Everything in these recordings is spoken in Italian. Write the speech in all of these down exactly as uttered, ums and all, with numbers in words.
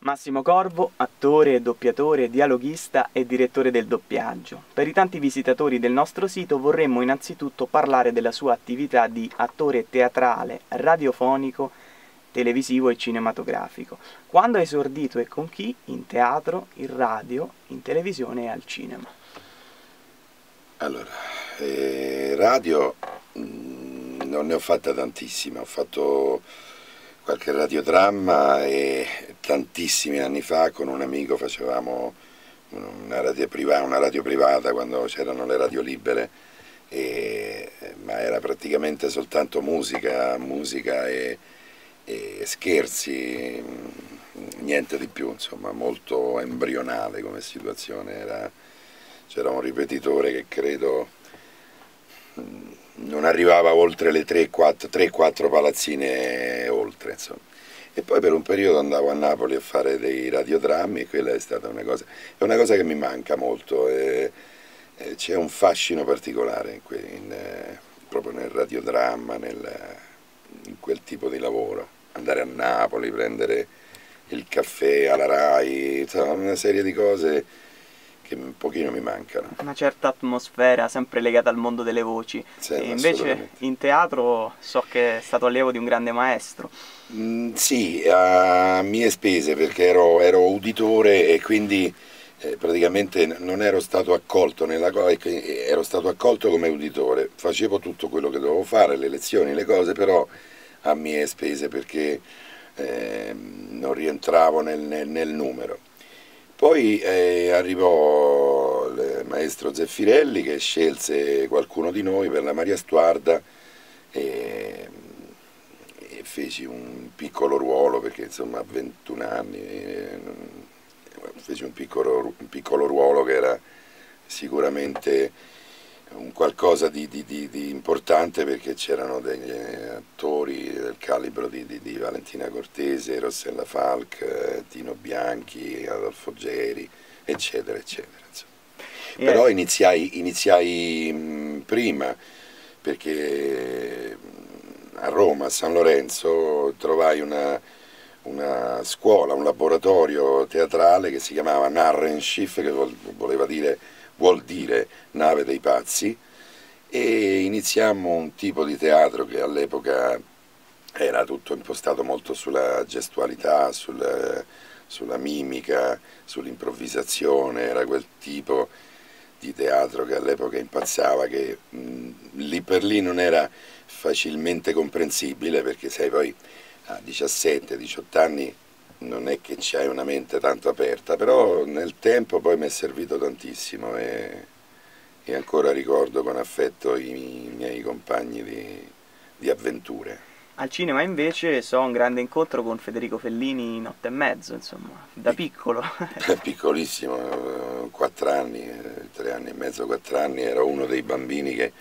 Massimo Corvo, attore, doppiatore, dialoghista e direttore del doppiaggio. Per i tanti visitatori del nostro sito vorremmo innanzitutto parlare della sua attività di attore teatrale, radiofonico, televisivo e cinematografico. Quando ha esordito e con chi? In teatro, in radio, in televisione e al cinema. Allora, eh, radio mh, non ne ho fatta tantissima, ho fatto qualche radiodramma e tantissimi anni fa con un amico facevamo una radio privata, una radio privata quando c'erano le radio libere, e, ma era praticamente soltanto musica, musica e, e scherzi, niente di più, insomma, molto embrionale come situazione. Era, c'era un ripetitore che credo non arrivava oltre le tre quattro palazzine oltre, insomma. E poi per un periodo andavo a Napoli a fare dei radiodrammi e quella è stata una cosa, è una cosa che mi manca molto, c'è un fascino particolare in que, in, eh, proprio nel radiodramma, nel, in quel tipo di lavoro, andare a Napoli, prendere il caffè alla Rai, insomma, una serie di cose che un pochino mi mancano. Una certa atmosfera sempre legata al mondo delle voci. Sì, e invece in teatro so che è stato allievo di un grande maestro. Mm, sì, a mie spese, perché ero, ero uditore e quindi eh, praticamente non ero stato accolto nella cosa, ero stato accolto come uditore, facevo tutto quello che dovevo fare, le lezioni, le cose, però a mie spese perché eh, non rientravo nel, nel, nel numero. Poi eh, arrivò il maestro Zeffirelli che scelse qualcuno di noi per la Maria Stuarda e, e feci un piccolo ruolo, perché insomma a ventuno anni eh, feci un piccolo, un piccolo ruolo che era sicuramente un qualcosa di, di, di, di importante, perché c'erano degli attori del calibro di, di, di Valentina Cortese, Rossella Falk, eh, Tino Bianchi, Adolfo Geri, eccetera, eccetera. Yeah. Però iniziai, iniziai mh, prima, perché a Roma, a San Lorenzo, trovai una, una scuola, un laboratorio teatrale che si chiamava Narrenschiff, che voleva dire vuol dire nave dei pazzi, e iniziammo un tipo di teatro che all'epoca era tutto impostato molto sulla gestualità, sul, sulla mimica, sull'improvvisazione, era quel tipo di teatro che all'epoca impazzava, che mh, lì per lì non era facilmente comprensibile, perché sai, poi a diciassette diciotto anni non è che c'hai una mente tanto aperta, però nel tempo poi mi è servito tantissimo e, e ancora ricordo con affetto i, i miei compagni di, di avventure. Al cinema invece so un grande incontro con Federico Fellini in Otto e mezzo, insomma, da piccolo. Piccolissimo, quattro anni, tre anni e mezzo, quattro anni, ero uno dei bambini che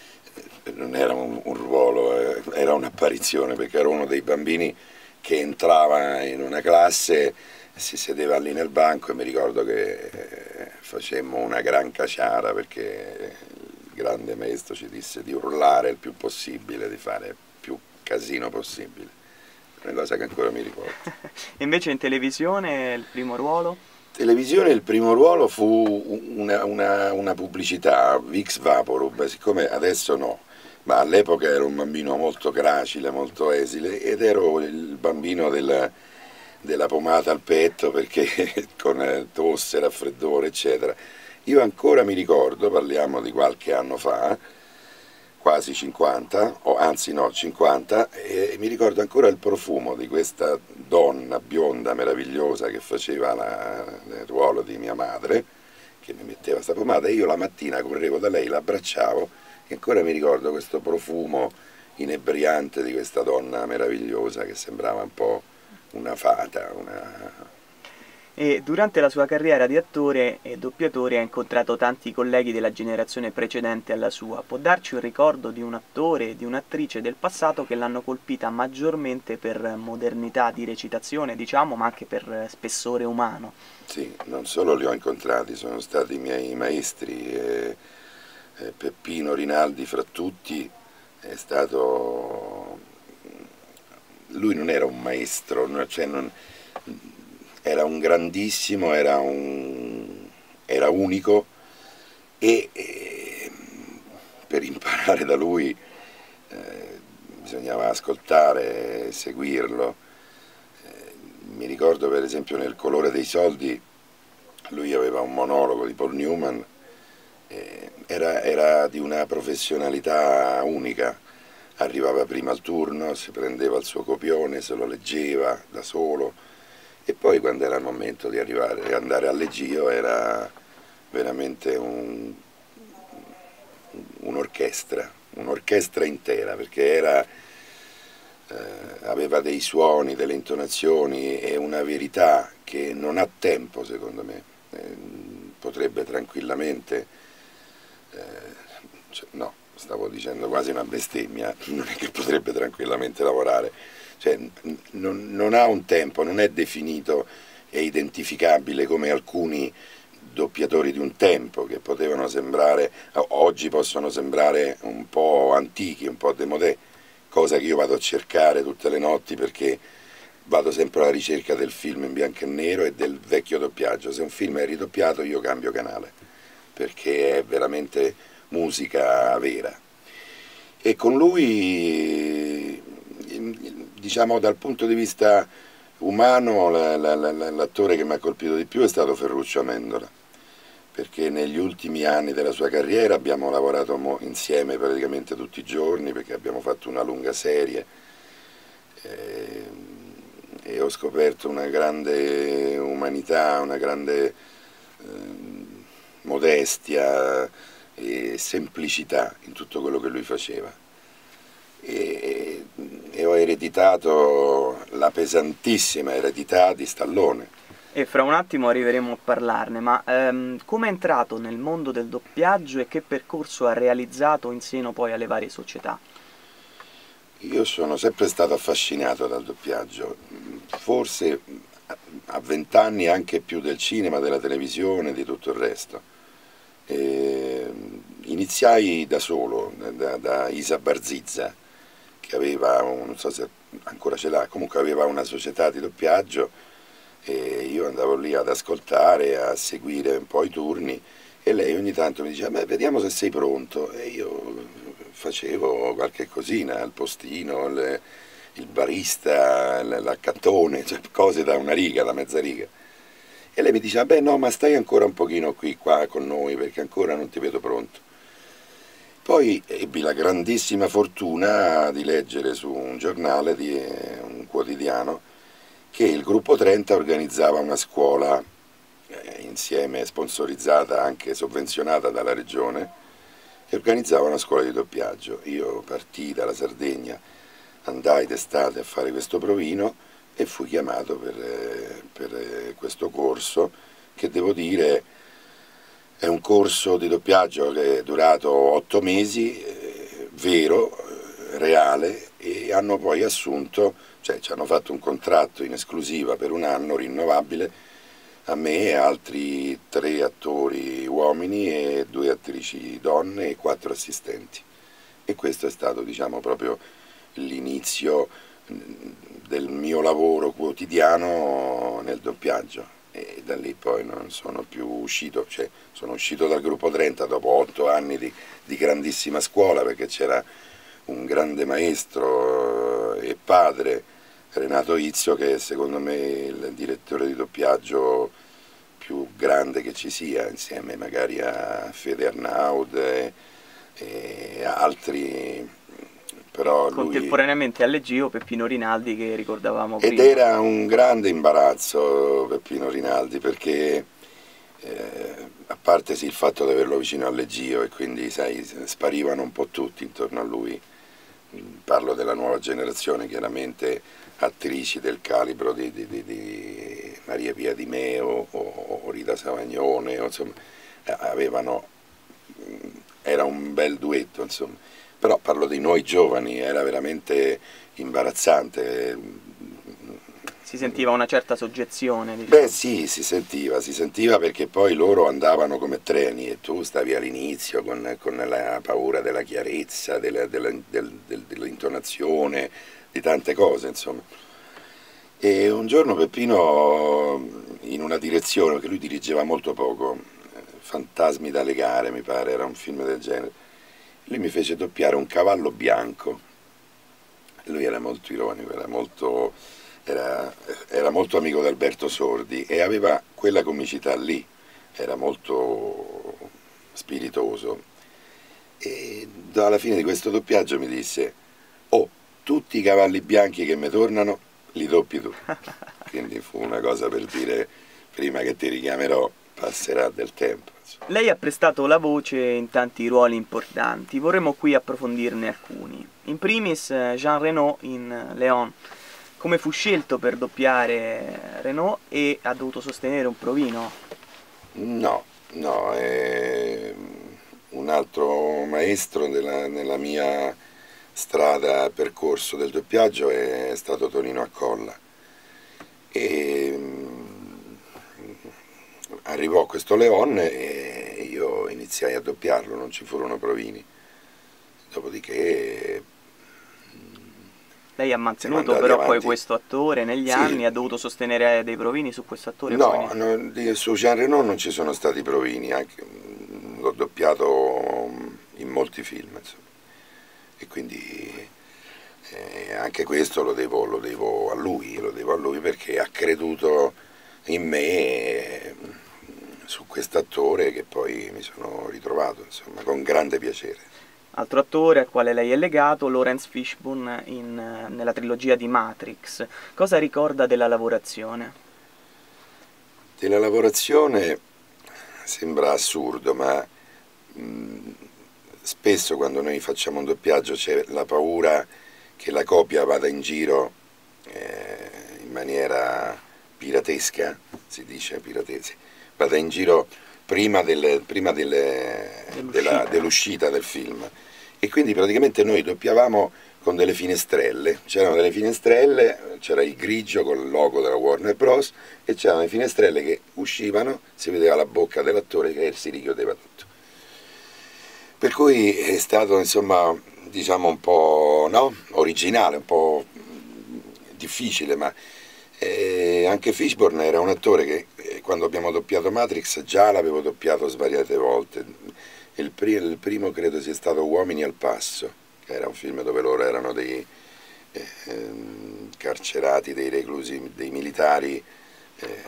non era un, un ruolo, era un'apparizione, perché ero uno dei bambini che entrava in una classe, si sedeva lì nel banco e mi ricordo che facemmo una gran caciara, perché il grande maestro ci disse di urlare il più possibile, di fare il più casino possibile, una cosa che ancora mi ricordo. Invece in televisione il primo ruolo? Televisione il primo ruolo fu una, una, una pubblicità, Vicks Vaporub, siccome adesso no, ma all'epoca ero un bambino molto gracile, molto esile, ed ero il bambino della, della pomata al petto, perché con tosse, raffreddore, eccetera. Io ancora mi ricordo, parliamo di qualche anno fa, quasi cinquanta, o anzi no, cinquanta, e mi ricordo ancora il profumo di questa donna bionda meravigliosa che faceva la, il ruolo di mia madre, che mi metteva questa pomata, e io la mattina correvo da lei, la abbracciavo, e ancora mi ricordo questo profumo inebriante di questa donna meravigliosa che sembrava un po' una fata. Una... E durante la sua carriera di attore e doppiatore ha incontrato tanti colleghi della generazione precedente alla sua. Può darci un ricordo di un attore e di un'attrice del passato che l'hanno colpita maggiormente per modernità di recitazione, diciamo, ma anche per spessore umano? Sì, non solo li ho incontrati, sono stati i miei maestri. E... Peppino Rinaldi fra tutti è stato, lui non era un maestro, cioè non, era un grandissimo, era, un, era unico e, e per imparare da lui eh, bisognava ascoltare, seguirlo. Eh, mi ricordo per esempio nel Colore dei soldi, lui aveva un monologo di Paul Newman, eh, era, era di una professionalità unica, arrivava prima al turno, si prendeva il suo copione, se lo leggeva da solo e poi quando era il momento di arrivare e andare al leggio era veramente un, un'orchestra, un'orchestra intera, perché era, eh, aveva dei suoni, delle intonazioni e una verità che non ha tempo secondo me, eh, potrebbe tranquillamente, eh, cioè, no, stavo dicendo quasi una bestemmia, non è che potrebbe tranquillamente lavorare, cioè, non, non ha un tempo, non è definito e identificabile come alcuni doppiatori di un tempo che potevano sembrare, oggi possono sembrare un po' antichi, un po' démodé, cosa che io vado a cercare tutte le notti perché vado sempre alla ricerca del film in bianco e nero e del vecchio doppiaggio. Se un film è ridoppiato io cambio canale perché è veramente musica vera. E con lui, diciamo dal punto di vista umano, l'attore che mi ha colpito di più è stato Ferruccio Amendola, perché negli ultimi anni della sua carriera abbiamo lavorato insieme praticamente tutti i giorni, perché abbiamo fatto una lunga serie e, e ho scoperto una grande umanità, una grande eh, modestia e semplicità in tutto quello che lui faceva. E, e ho ereditato la pesantissima eredità di Stallone. E fra un attimo arriveremo a parlarne, ma ehm, come è entrato nel mondo del doppiaggio e che percorso ha realizzato in seno poi alle varie società? Io sono sempre stato affascinato dal doppiaggio, forse a vent'anni anche più del cinema, della televisione, di tutto il resto. E iniziai da solo, da, da Isa Barzizza, che aveva, non so se ancora ce l'ha, comunque aveva una società di doppiaggio e io andavo lì ad ascoltare, a seguire un po' i turni e lei ogni tanto mi diceva, beh, vediamo se sei pronto, e io facevo qualche cosina, il postino, il, il barista, l'accattone, cioè cose da una riga, da mezza riga. E lei mi diceva, beh no, ma stai ancora un pochino qui, qua con noi, perché ancora non ti vedo pronto. Poi ebbi la grandissima fortuna di leggere su un giornale, di un quotidiano, che il Gruppo trenta organizzava una scuola eh, insieme, sponsorizzata, anche sovvenzionata dalla regione, e organizzava una scuola di doppiaggio. Io partii dalla Sardegna, andai d'estate a fare questo provino e fui chiamato per, eh, per eh, questo corso che devo dire è un corso di doppiaggio che è durato otto mesi, eh, vero, eh, reale, e hanno poi assunto, cioè ci hanno fatto un contratto in esclusiva per un anno rinnovabile a me e altri tre attori uomini e due attrici donne e quattro assistenti. E questo è stato, diciamo, proprio l'inizio del mio lavoro quotidiano nel doppiaggio. E da lì poi non sono più uscito, cioè sono uscito dal Gruppo trenta dopo otto anni di, di grandissima scuola, perché c'era un grande maestro e padre, Renato Izio, che è secondo me il direttore di doppiaggio più grande che ci sia, insieme magari a Fede Arnaud e, e altri. Però contemporaneamente lui... al Leggio Peppino Rinaldi, che ricordavamo Ed prima. Ed era un grande imbarazzo Peppino Rinaldi, perché eh, a parte sì, il fatto di averlo vicino al Leggio e quindi sai, sparivano un po' tutti intorno a lui, parlo della nuova generazione, chiaramente attrici del calibro di, di, di, di Maria Pia Di Meo o, o Rita Savagnone, o, insomma, avevano, era un bel duetto, insomma. Però parlo di noi giovani, era veramente imbarazzante. Si sentiva una certa soggezione, diciamo. Beh sì, si sentiva, si sentiva perché poi loro andavano come treni e tu stavi all'inizio con, con la paura della chiarezza, della, della, del, del, dell'intonazione, di tante cose, insomma. E un giorno Peppino, in una direzione, perché lui dirigeva molto poco, Fantasmi da legare mi pare, era un film del genere, lui mi fece doppiare un cavallo bianco. Lui era molto ironico, era molto, era, era molto amico di Alberto Sordi e aveva quella comicità lì, era molto spiritoso. E alla fine di questo doppiaggio mi disse: oh, tutti i cavalli bianchi che mi tornano li doppi tu. Quindi fu una cosa per dire: prima che ti richiamerò passerà del tempo. Lei ha prestato la voce in tanti ruoli importanti, vorremmo qui approfondirne alcuni. In primis Jean Reno in Léon. Come fu scelto per doppiare Reno e ha dovuto sostenere un provino? No, no, è un altro maestro della, nella mia strada, percorso del doppiaggio è stato Tonino Accolla. E arrivò questo Léon e io iniziai a doppiarlo, non ci furono provini. Dopodiché lei ha mantenuto però avanti. Poi questo attore negli sì. anni, ha dovuto sostenere dei provini su questo attore? No, no, su Jean Reno non ci sono stati provini, l'ho doppiato in molti film, insomma. E quindi eh, anche questo lo devo, lo devo a lui, lo devo a lui perché ha creduto in me, eh, su quest'attore che poi mi sono ritrovato, insomma, con grande piacere. Altro attore al quale lei è legato, Laurence Fishburne in, nella trilogia di Matrix. Cosa ricorda della lavorazione? Della lavorazione sembra assurdo, ma mh, spesso quando noi facciamo un doppiaggio c'è la paura che la copia vada in giro eh, in maniera piratesca, si dice piratesi, vada in giro prima, del, prima dell'uscita dell del film. E quindi praticamente noi doppiavamo con delle finestrelle, c'erano delle finestrelle, c'era il grigio con il logo della Warner Bros. E c'erano le finestrelle che uscivano, si vedeva la bocca dell'attore che si richiudeva tutto. Per cui è stato, insomma, diciamo un po', no? originale, un po' difficile, ma eh, anche Fishburne era un attore che eh, quando abbiamo doppiato Matrix già l'avevo doppiato svariate volte. Il, pri il primo credo sia stato Uomini al Passo, che era un film dove loro erano dei eh, carcerati, dei reclusi, dei militari. Eh.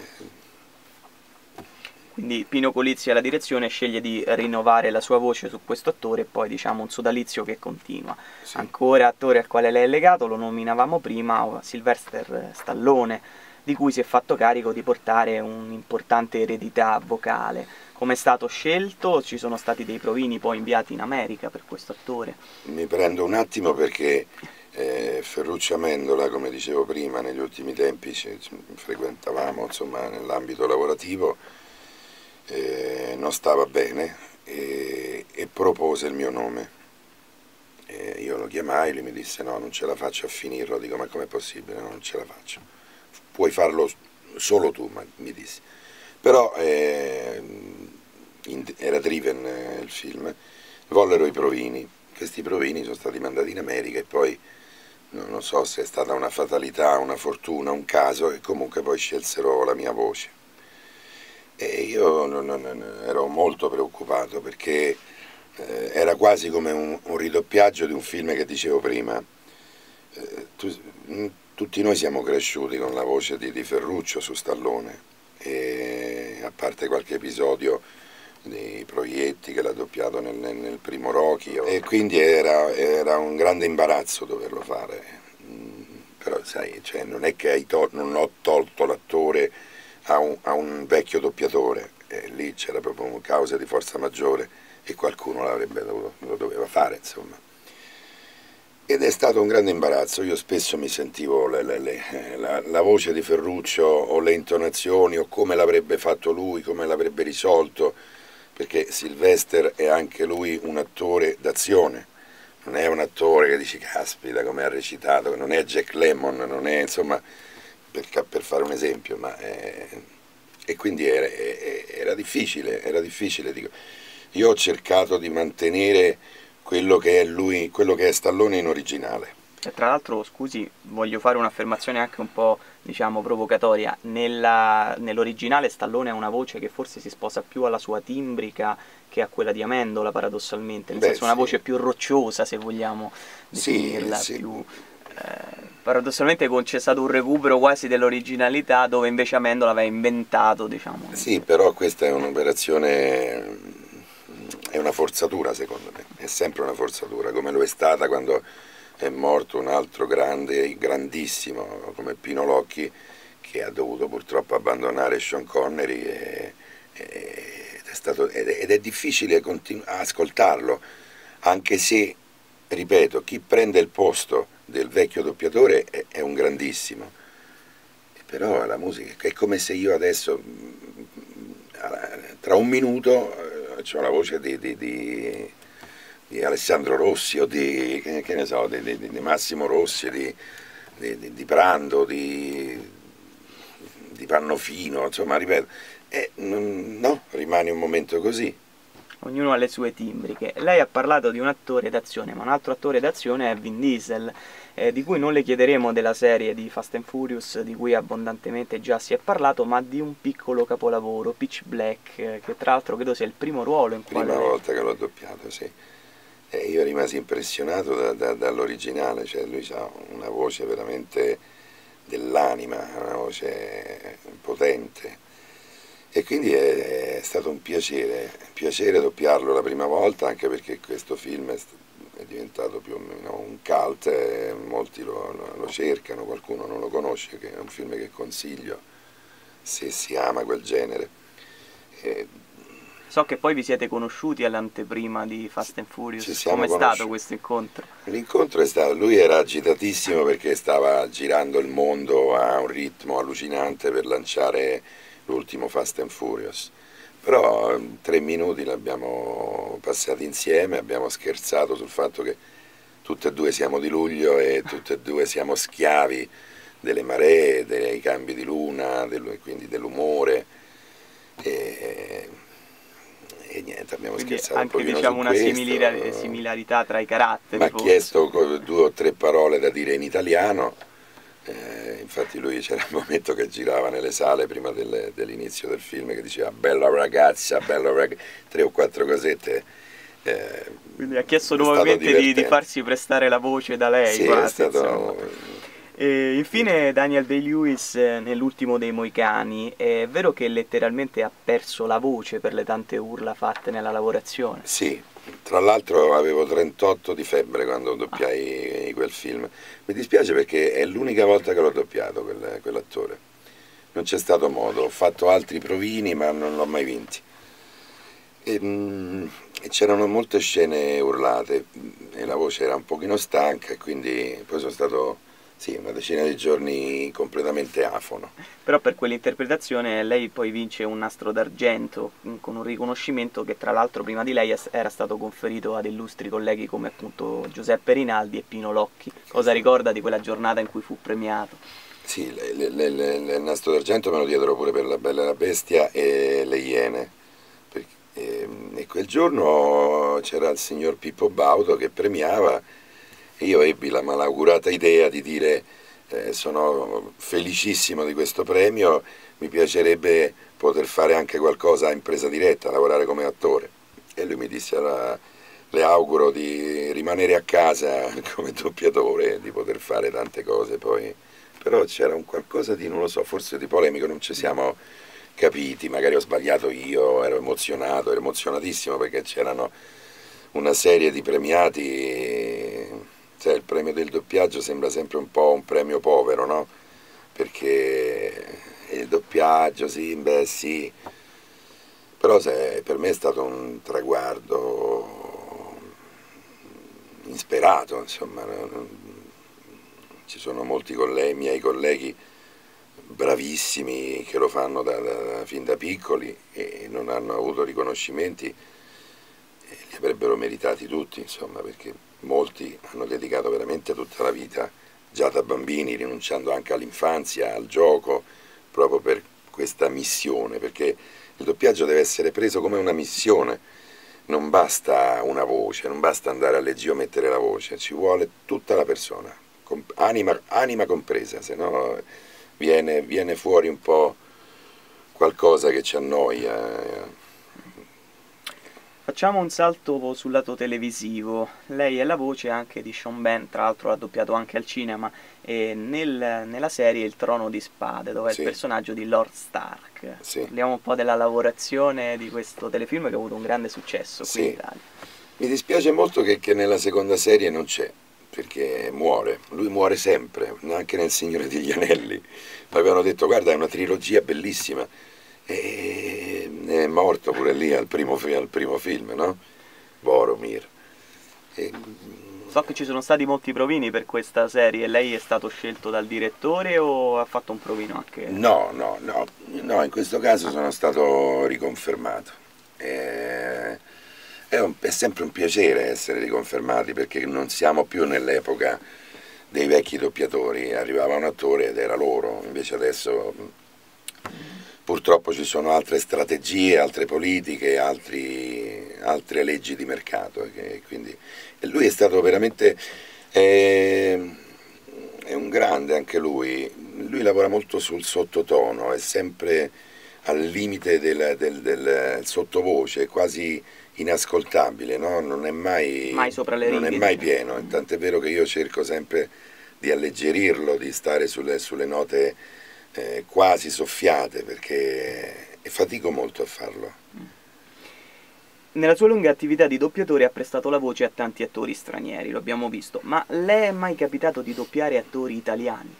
Quindi Pino Colizzi alla direzione sceglie di rinnovare la sua voce su questo attore e poi diciamo un sodalizio che continua. Sì. Ancora attore al quale lei è legato, lo nominavamo prima, Sylvester Stallone, di cui si è fatto carico di portare un'importante eredità vocale. Come è stato scelto? Ci sono stati dei provini poi inviati in America per questo attore? Mi prendo un attimo perché eh, Ferruccio Amendola, come dicevo prima, negli ultimi tempi ci, ci frequentavamo nell'ambito lavorativo, eh, non stava bene e, e propose il mio nome. E io lo chiamai, lui mi disse no, non ce la faccio a finirlo, dico ma com'è possibile, no, non ce la faccio, puoi farlo solo tu, ma, mi disse. Però eh, era Driven eh, il film, vollero i provini, questi provini sono stati mandati in America e poi non, non so se è stata una fatalità, una fortuna, un caso, e comunque poi scelsero la mia voce. E io non, non, ero molto preoccupato perché eh, era quasi come un, un ridoppiaggio di un film che dicevo prima. Eh, tu, tutti noi siamo cresciuti con la voce di, di Ferruccio su Stallone. E a parte qualche episodio di Proietti che l'ha doppiato nel, nel, nel primo Rocky, e quindi era, era un grande imbarazzo doverlo fare, mm, però sai, cioè, non è che hai tol non ho tolto l'attore a, a un vecchio doppiatore, e lì c'era proprio una causa di forza maggiore e qualcuno l'avrebbe dovuto, lo doveva fare, insomma. Ed è stato un grande imbarazzo, io spesso mi sentivo le, le, le, la, la voce di Ferruccio o le intonazioni o come l'avrebbe fatto lui, come l'avrebbe risolto, perché Sylvester è anche lui un attore d'azione, non è un attore che dici caspita come ha recitato, non è Jack Lemmon, non è insomma, per, per fare un esempio, ma è, e quindi era, era difficile, era difficile, dico. Io ho cercato di mantenere quello che è lui, quello che è Stallone in originale. E tra l'altro, scusi, voglio fare un'affermazione anche un po', diciamo, provocatoria. Nella, nell'originale Stallone ha una voce che forse si sposa più alla sua timbrica che a quella di Amendola, paradossalmente, nel Beh, senso una sì. voce più rocciosa, se vogliamo Sì, definirla, sì. più... Eh, paradossalmente c'è stato un recupero quasi dell'originalità, dove invece Amendola aveva inventato, diciamo... Sì, però questa è un'operazione, è una forzatura secondo me, è sempre una forzatura, come lo è stata quando è morto un altro grande, grandissimo come Pino Locchi, che ha dovuto purtroppo abbandonare Sean Connery e, e, ed, è stato, ed, è, ed è difficile continu- ascoltarlo, anche se, ripeto, chi prende il posto del vecchio doppiatore è, è un grandissimo. Però la musica è come se io adesso, tra un minuto, eh, ho la voce di, di, di, di Alessandro Rossi o di, che, che ne so, di, di, di Massimo Rossi, di, di, di Brando, di, di Pannofino, insomma, ripeto, eh, no, rimane un momento così. Ognuno ha le sue timbriche. Lei ha parlato di un attore d'azione, ma un altro attore d'azione è Vin Diesel, eh, di cui non le chiederemo della serie di Fast and Furious, di cui abbondantemente già si è parlato, ma di un piccolo capolavoro, Pitch Black, eh, che tra l'altro credo sia il primo ruolo in Prima quale... volta che l'ho doppiato, sì. E io rimasi impressionato da, da, dall'originale, cioè lui ha una voce veramente dell'anima, una voce potente. E quindi è, è stato un piacere, un piacere doppiarlo la prima volta, anche perché questo film è, è diventato più o meno un cult, e molti lo, lo, lo cercano, qualcuno non lo conosce, che è un film che consiglio se si ama quel genere. E, So che poi vi siete conosciuti all'anteprima di Fast and Furious, com'è stato questo incontro? L'incontro è stato, lui era agitatissimo perché stava girando il mondo a un ritmo allucinante per lanciare l'ultimo Fast and Furious, però tre minuti l'abbiamo passati insieme, abbiamo scherzato sul fatto che tutte e due siamo di luglio e tutte e due siamo schiavi delle maree, dei cambi di luna, del, quindi dell'umore. E, e niente, abbiamo Quindi scherzato anche, un pochino diciamo, su una questo. similar similarità tra i caratteri. Mi ha chiesto due o tre parole da dire in italiano, eh, infatti lui c'era il momento che girava nelle sale prima del, dell'inizio del film che diceva bella ragazza, bella ragazza, tre o quattro cosette. Eh, Quindi ha chiesto nuovamente di, di farsi prestare la voce da lei. Sì, quasi, è stato... E infine Daniel Day-Lewis nell'ultimo dei Moicani, è vero che letteralmente ha perso la voce per le tante urla fatte nella lavorazione? Sì, tra l'altro avevo trentotto di febbre quando doppiai ah. quel film. Mi dispiace perché è l'unica volta che l'ho doppiato quel, quell'attore. Non c'è stato modo, ho fatto altri provini ma non l'ho mai vinti. E, mh, e c'erano molte scene urlate e la voce era un pochino stanca e quindi poi sono stato... Sì, una decina di giorni completamente afono. Però per quell'interpretazione lei poi vince un nastro d'argento con un riconoscimento che tra l'altro prima di lei era stato conferito ad illustri colleghi come appunto Giuseppe Rinaldi e Pino Locchi. Cosa ricorda di quella giornata in cui fu premiato? Sì, le, le, le, il nastro d'argento me lo diedero pure per La Bella e la Bestia e Le Iene. Perché, e, e quel giorno c'era il signor Pippo Baudo che premiava. Io ebbi la malaugurata idea di dire eh, sono felicissimo di questo premio, mi piacerebbe poter fare anche qualcosa in presa diretta, lavorare come attore. E lui mi disse allora, le auguro di rimanere a casa come doppiatore, di poter fare tante cose poi. Però c'era un qualcosa di, non lo so, forse di polemico, non ci siamo capiti, magari ho sbagliato io, ero emozionato, ero emozionatissimo perché c'erano una serie di premiati. Cioè, il premio del doppiaggio sembra sempre un po' un premio povero, no? Perché il doppiaggio, sì, beh sì, però se, per me è stato un traguardo insperato, insomma, ci sono molti colleghi, miei colleghi bravissimi che lo fanno da, da, fin da piccoli e non hanno avuto riconoscimenti, e li avrebbero meritati tutti, insomma, perché molti hanno dedicato veramente tutta la vita, già da bambini, rinunciando anche all'infanzia, al gioco, proprio per questa missione, perché il doppiaggio deve essere preso come una missione, non basta una voce, non basta andare al leggio e mettere la voce, ci vuole tutta la persona, comp anima, anima compresa, se no viene, viene fuori un po' qualcosa che ci annoia. Facciamo un salto sul lato televisivo. Lei è la voce anche di Sean Ben, tra l'altro l'ha doppiato anche al cinema, e nel, nella serie Il Trono di Spade, dove Sì. è il personaggio di Lord Stark. Sì. Parliamo un po' della lavorazione di questo telefilm che ha avuto un grande successo qui Sì. in Italia. Mi dispiace molto che, che nella seconda serie non c'è, perché muore, lui muore sempre, anche nel Signore degli Anelli. Avevano detto guarda è una trilogia bellissima, e è morto pure lì al primo, al primo film, no? Boromir. E... So che ci sono stati molti provini per questa serie, lei è stato scelto dal direttore o ha fatto un provino anche? No, no, no, no, in questo caso sono stato riconfermato. E... È, un, è sempre un piacere essere riconfermati perché non siamo più nell'epoca dei vecchi doppiatori, arrivava un attore ed era loro, invece adesso purtroppo ci sono altre strategie, altre politiche, altri, altre leggi di mercato. E quindi, e lui è stato veramente, è, è un grande anche lui, lui lavora molto sul sottotono, è sempre al limite del, del, del sottovoce, quasi inascoltabile, no? Non è mai, mai sopra le non righe, è mai diciamo. pieno, tant'è vero che io cerco sempre di alleggerirlo, di stare sulle, sulle note eh, quasi soffiate, perché e fatico molto a farlo. Nella sua lunga attività di doppiatore ha prestato la voce a tanti attori stranieri, lo abbiamo visto, ma le è mai capitato di doppiare attori italiani?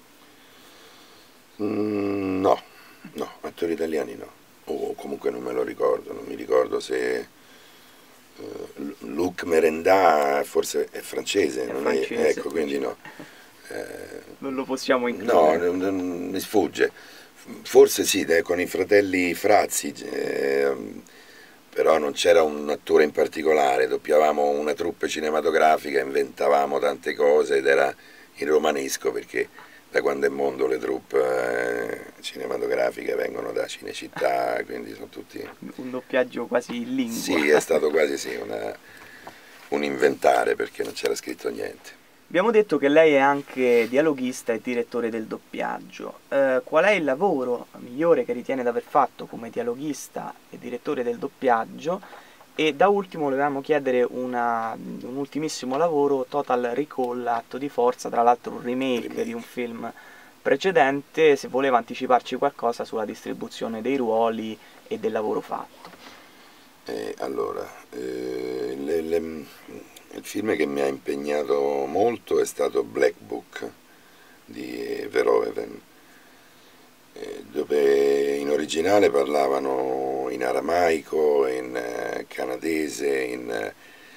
Mm, no, no, attori italiani no, o comunque non me lo ricordo, non mi ricordo se... Uh, Luc Merendà forse è francese, È non francese, è, ecco, quindi no. Eh, non lo possiamo includere. No, non, non, mi sfugge. Forse sì, eh, con i fratelli Frazzi, eh, però non c'era un attore in particolare, doppiavamo una troupe cinematografica, inventavamo tante cose ed era in romanesco perché da quando è mondo le troupe eh, cinematografiche vengono da Cinecittà, quindi sono tutti... Un doppiaggio quasi in lingua. Sì, è stato quasi sì, una, un inventare perché non c'era scritto niente. Abbiamo detto che lei è anche dialoghista e direttore del doppiaggio. Eh, qual è il lavoro migliore che ritiene di aver fatto come dialoghista e direttore del doppiaggio? E da ultimo volevamo chiedere una, un ultimissimo lavoro, Total Recall, Atto di Forza, tra l'altro un remake, remake di un film precedente, se voleva anticiparci qualcosa sulla distribuzione dei ruoli e del lavoro fatto. Eh, allora, eh, le, le, il film che mi ha impegnato molto è stato Black Book di Verhoeven, eh, dove in originale parlavano in aramaico, in eh, canadese, in eh,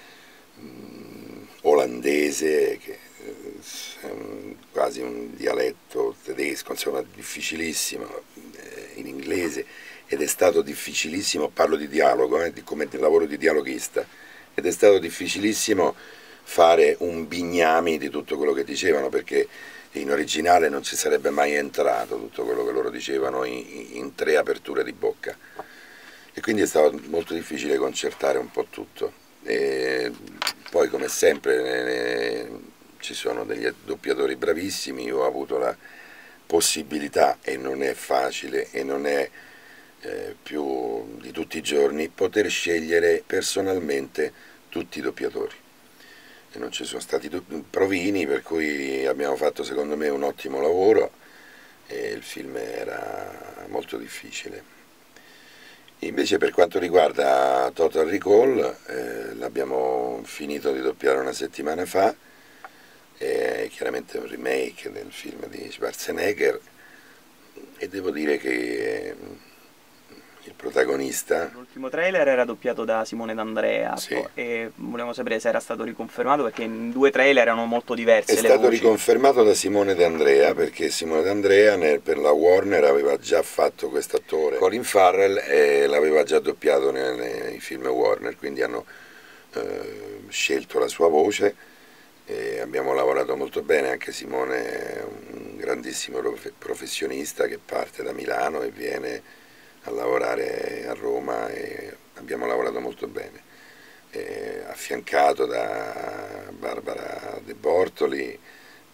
olandese, che è un, quasi un dialetto tedesco, insomma difficilissimo, eh, in inglese, ed è stato difficilissimo, parlo di dialogo, eh, di, come di lavoro di dialoghista, ed è stato difficilissimo fare un bignami di tutto quello che dicevano, perché in originale non ci sarebbe mai entrato tutto quello che loro dicevano in, in tre aperture di bocca, e quindi è stato molto difficile concertare un po' tutto. E poi come sempre eh, ci sono degli doppiatori bravissimi, io ho avuto la possibilità, e non è facile e non è eh, più di tutti i giorni, poter scegliere personalmente tutti i doppiatori, e non ci sono stati provini, per cui abbiamo fatto secondo me un ottimo lavoro e il film era molto difficile. Invece per quanto riguarda Total Recall, eh, l'abbiamo finito di doppiare una settimana fa, è chiaramente un remake del film di Schwarzenegger, e devo dire che il protagonista... L'ultimo trailer era doppiato da Simone D'Andrea, sì, e volevamo sapere se era stato riconfermato, perché in due trailer erano molto diverse è le stato voci. riconfermato da Simone D'Andrea, perché Simone D'Andrea nel, per la Warner aveva già fatto quest'attore, Colin Farrell, e l'aveva già doppiato nei, nei film Warner, quindi hanno eh, scelto la sua voce e abbiamo lavorato molto bene. Anche Simone è un grandissimo professionista che parte da Milano e viene a lavorare a Roma, e abbiamo lavorato molto bene, e affiancato da Barbara De Bortoli,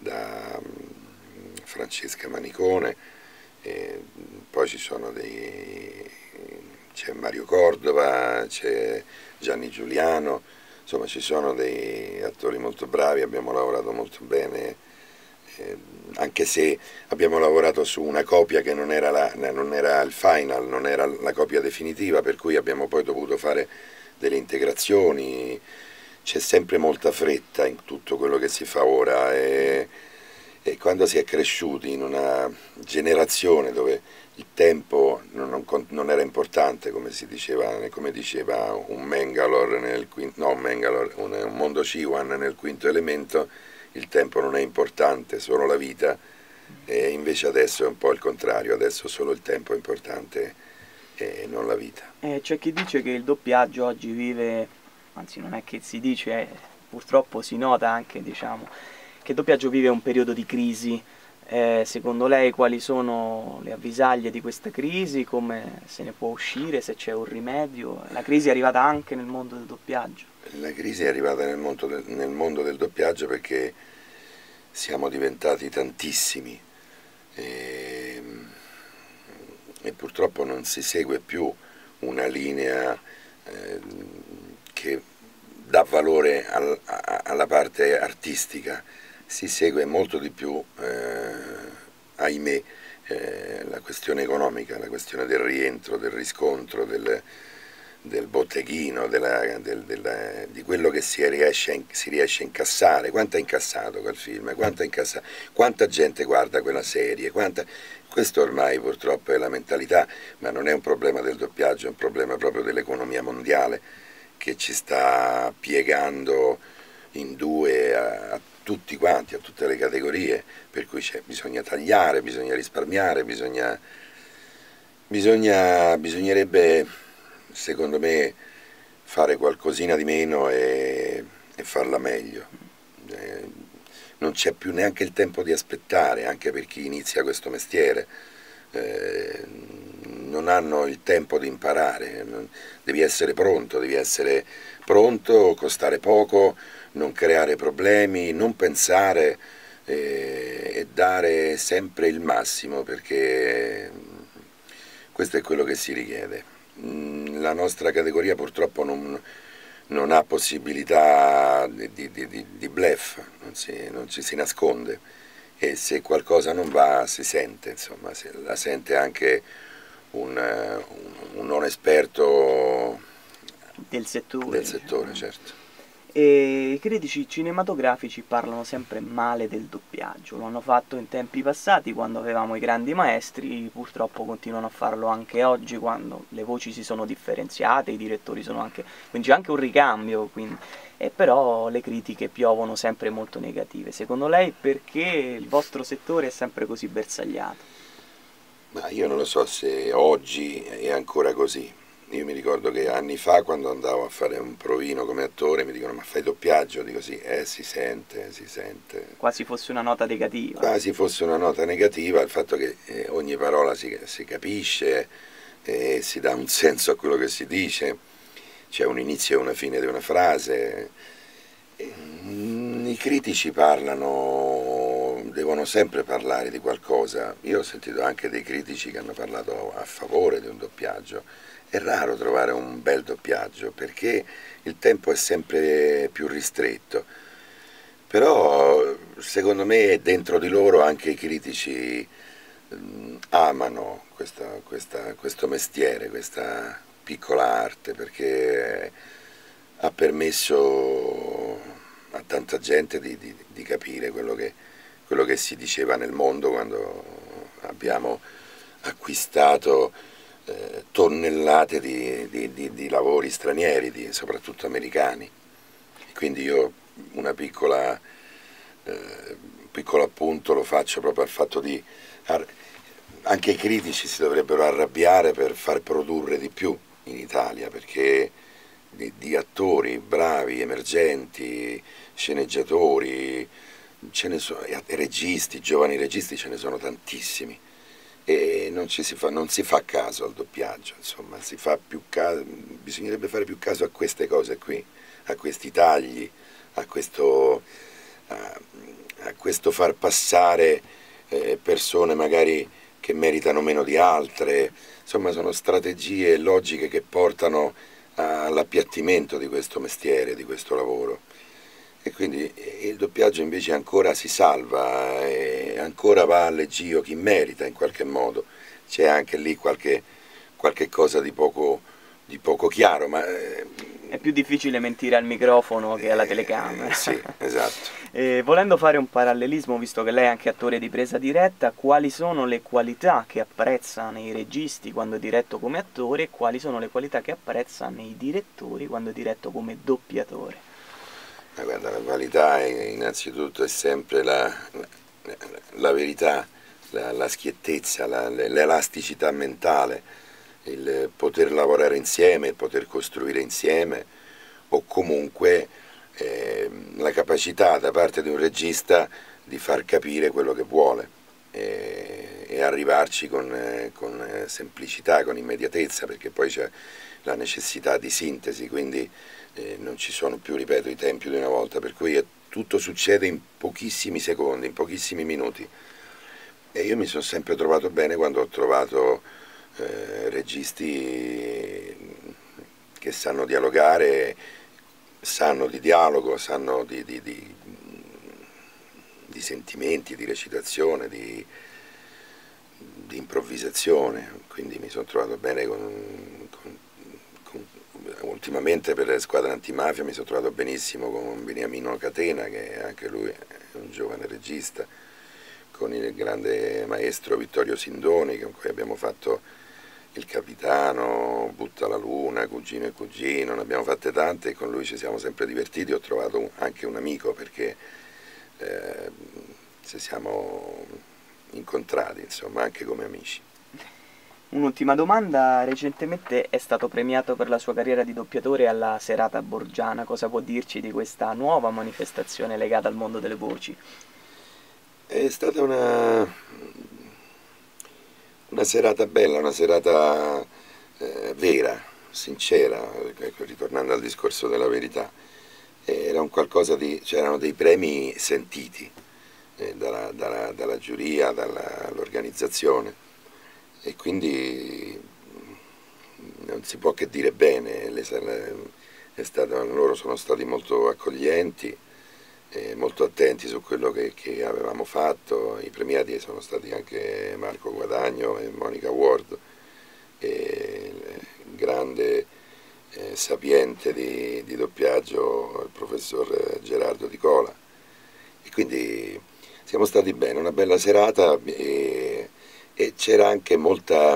da um, Francesca Manicone, e poi ci sono dei, c'è Mario Cordova, c'è Gianni Giuliano, insomma ci sono dei attori molto bravi, abbiamo lavorato molto bene, eh, anche se abbiamo lavorato su una copia che non era, la, non era il final, non era la copia definitiva, per cui abbiamo poi dovuto fare delle integrazioni. C'è sempre molta fretta in tutto quello che si fa ora e, e quando si è cresciuti in una generazione dove il tempo non, non, non era importante, come si diceva, come diceva un Mangalore nel quinto, no, un Mangalore, un, un Mondo Ciwan nel Quinto Elemento, il tempo non è importante, solo la vita, e invece adesso è un po' il contrario, adesso solo il tempo è importante e non la vita. Eh, c'è chi dice che il doppiaggio oggi vive, anzi non è che si dice, eh, purtroppo si nota anche, diciamo, che il doppiaggio vive un periodo di crisi. Eh, secondo lei quali sono le avvisaglie di questa crisi, come se ne può uscire, se c'è un rimedio? La crisi è arrivata anche nel mondo del doppiaggio? La crisi è arrivata nel mondo del, nel mondo del doppiaggio perché siamo diventati tantissimi e, e purtroppo non si segue più una linea eh, che dà valore al, a, alla parte artistica, si segue molto di più, eh, ahimè, eh, la questione economica, la questione del rientro, del riscontro, del, del botteghino, della, del, della, di quello che si riesce, a, si riesce a incassare. Quanto ha incassato quel film? Quanto ha incassato? Quanta gente guarda quella serie? Quanta... Questo ormai purtroppo è la mentalità, ma non è un problema del doppiaggio, è un problema proprio dell'economia mondiale che ci sta piegando in due a, a tutti quanti, a tutte le categorie, per cui bisogna tagliare, bisogna risparmiare, bisogna, bisogna, bisognerebbe secondo me fare qualcosina di meno e, e farla meglio. Eh, non c'è più neanche il tempo di aspettare, anche per chi inizia questo mestiere. Eh, non hanno il tempo di imparare, devi essere pronto, devi essere pronto, costare poco, non creare problemi, non pensare eh, e dare sempre il massimo, perché questo è quello che si richiede. La nostra categoria purtroppo non, non ha possibilità di, di, di, di bluff, non, si, non ci si nasconde, e se qualcosa non va si sente, insomma, se la sente anche un, un, un non esperto del settore. Del settore, certo. E i critici cinematografici parlano sempre male del doppiaggio, lo hanno fatto in tempi passati quando avevamo i grandi maestri, purtroppo continuano a farlo anche oggi quando le voci si sono differenziate, i direttori sono anche, quindi c'è anche un ricambio, quindi, e però le critiche piovono sempre molto negative. Secondo lei perché il vostro settore è sempre così bersagliato? Ma io non lo so se oggi è ancora così. Io mi ricordo che anni fa, quando andavo a fare un provino come attore, mi dicono: ma fai doppiaggio? Dico sì, eh si sente, si sente. Quasi fosse una nota negativa. Quasi fosse una nota negativa, il fatto che eh, ogni parola si, si capisce, eh, si dà un senso a quello che si dice, c'è un inizio e una fine di una frase. E, mm, i critici parlano, devono sempre parlare di qualcosa. Io ho sentito anche dei critici che hanno parlato a favore di un doppiaggio. È raro trovare un bel doppiaggio perché il tempo è sempre più ristretto, però secondo me dentro di loro anche i critici mh, amano questa, questa, questo mestiere, questa piccola arte, perché ha permesso a tanta gente di, di, di capire quello che, quello che si diceva nel mondo quando abbiamo acquistato Eh, tonnellate di, di, di, di lavori stranieri, di, soprattutto americani. Quindi io una piccola, eh, un piccolo appunto lo faccio proprio al fatto di... Anche i critici si dovrebbero arrabbiare per far produrre di più in Italia, perché di, di attori bravi, emergenti, sceneggiatori, ce ne sono, registi, giovani registi ce ne sono tantissimi. E non, ci si fa, non si fa caso al doppiaggio, insomma, si fa più caso, bisognerebbe fare più caso a queste cose qui, a questi tagli, a questo, a, a questo far passare eh, persone magari che meritano meno di altre. Insomma, sono strategie e logiche che portano all'appiattimento di questo mestiere, di questo lavoro. E quindi il doppiaggio invece ancora si salva, e ancora va a leggio chi merita in qualche modo. C'è anche lì qualche, qualche cosa di poco, di poco chiaro, ma eh, è più difficile mentire al microfono che alla telecamera. Eh, sì, esatto. E volendo fare un parallelismo, visto che lei è anche attore di presa diretta, quali sono le qualità che apprezza nei registi quando è diretto come attore e quali sono le qualità che apprezza nei direttori quando è diretto come doppiatore? Ma guarda, la qualità è, innanzitutto è sempre la, la, la verità, la, la schiettezza, la, l'elasticità mentale, il poter lavorare insieme, il poter costruire insieme, o comunque eh, la capacità da parte di un regista di far capire quello che vuole e, e arrivarci con, eh, con semplicità, con immediatezza, perché poi c'è la necessità di sintesi, quindi eh, non ci sono più, ripeto, i tempi di una volta, per cui è, tutto succede in pochissimi secondi, in pochissimi minuti. E io mi sono sempre trovato bene quando ho trovato eh, registi che sanno dialogare, sanno di dialogo, sanno di, di, di, di sentimenti, di recitazione, di, di improvvisazione, quindi mi sono trovato bene con, con, con, ultimamente per Squadra Antimafia mi sono trovato benissimo con Beniamino Catena, che anche lui è un giovane regista, con il grande maestro Vittorio Sindoni, con cui abbiamo fatto Il Capitano, Butta la Luna, Cugino e Cugino, ne abbiamo fatte tante e con lui ci siamo sempre divertiti. Ho trovato anche un amico, perché eh, ci siamo incontrati, insomma, anche come amici. Un'ultima domanda: recentemente è stato premiato per la sua carriera di doppiatore alla Serata Borgiana. Cosa può dirci di questa nuova manifestazione legata al mondo delle voci? È stata una, una serata bella, una serata eh, vera, sincera, ritornando al discorso della verità. Era un qualcosa di, c'erano dei premi sentiti eh, dalla, dalla, dalla giuria, dall'organizzazione, e quindi non si può che dire bene. Le, è stato, loro sono stati molto accoglienti, Eh, molto attenti su quello che, che avevamo fatto. I premiati sono stati anche Marco Guadagno e Monica Ward, e il grande eh, sapiente di, di doppiaggio, il professor Gerardo Di Cola, e quindi siamo stati bene, una bella serata, e, e c'era anche molta,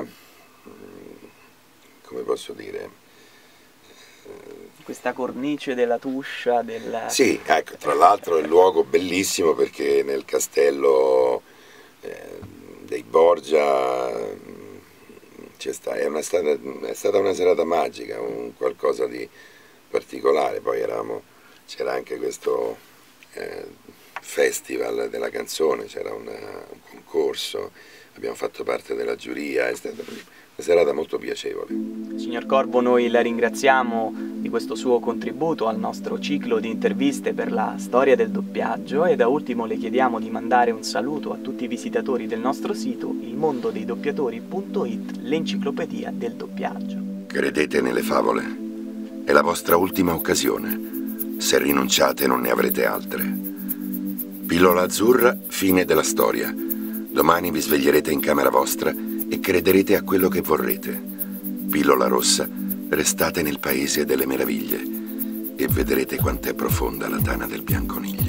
come posso dire, questa cornice della Tuscia, della... Sì, ecco, tra l'altro è un luogo bellissimo, perché nel castello eh, dei Borgia c'è sta, è, una stata, è stata una serata magica, un qualcosa di particolare. Poi eravamo, c'era anche questo eh, festival della canzone, c'era un concorso, abbiamo fatto parte della giuria, è stata una serata molto piacevole. Signor Corbo, noi la ringraziamo di questo suo contributo al nostro ciclo di interviste per la storia del doppiaggio, e da ultimo le chiediamo di mandare un saluto a tutti i visitatori del nostro sito il mondo dei doppiatori punto it, l'enciclopedia del doppiaggio. Credete nelle favole? È la vostra ultima occasione. Se rinunciate non ne avrete altre. Pillola azzurra, fine della storia. Domani vi sveglierete in camera vostra e crederete a quello che vorrete. Pillola rossa, restate nel paese delle meraviglie e vedrete quant'è profonda la tana del bianconiglio.